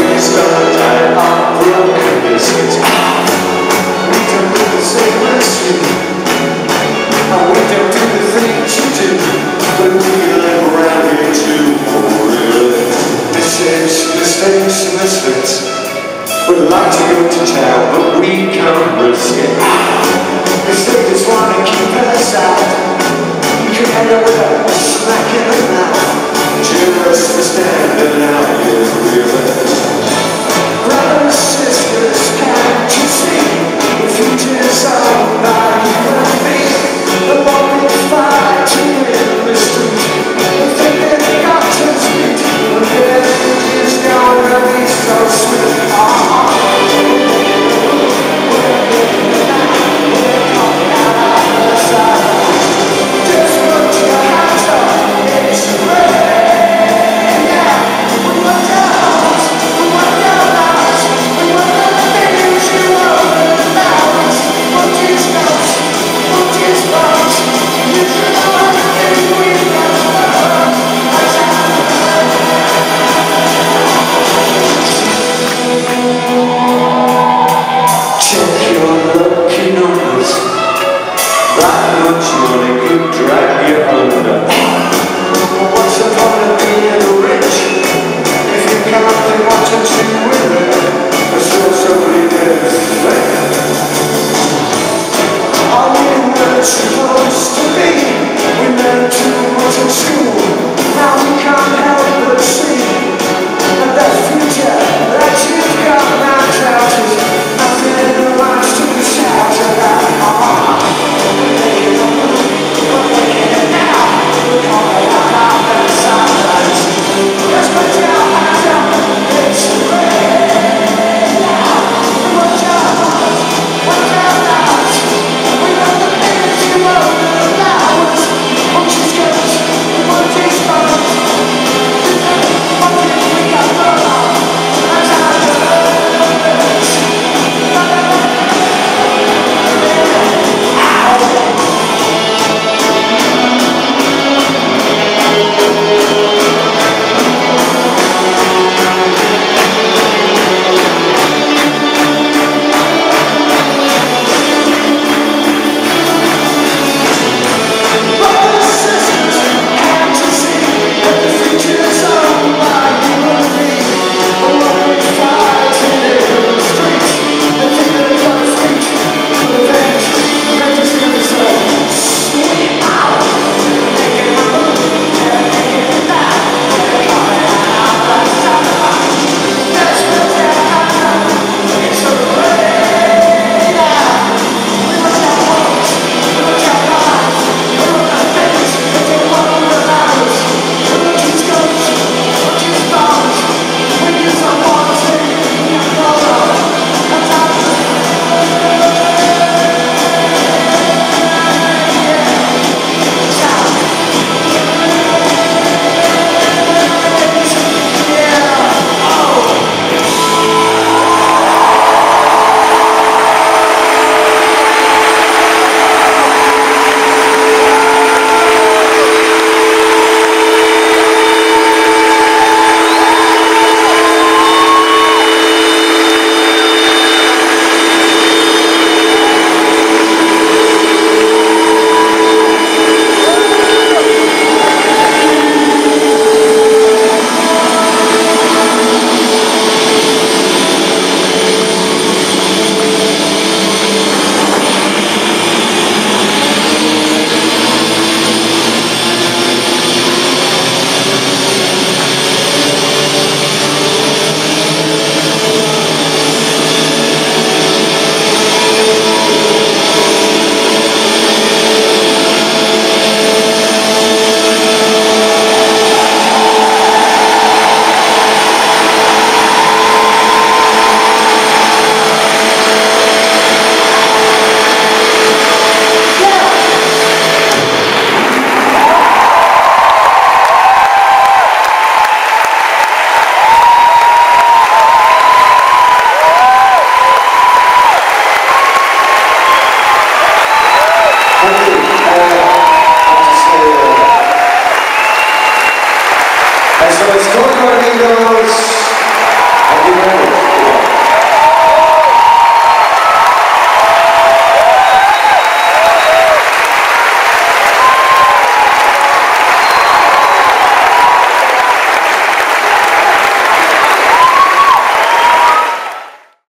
Would like to go to town, but we can't risk it. Cause they just wanna keep us out. You can end up with a smack in the mouth. Just for standing out here really. Brothers, sisters, can't you see? The future's all about you and me. The more we fight to win the street, the thing that got us beat. The feeling is gonna be so sweet. So it's Toy Amigos.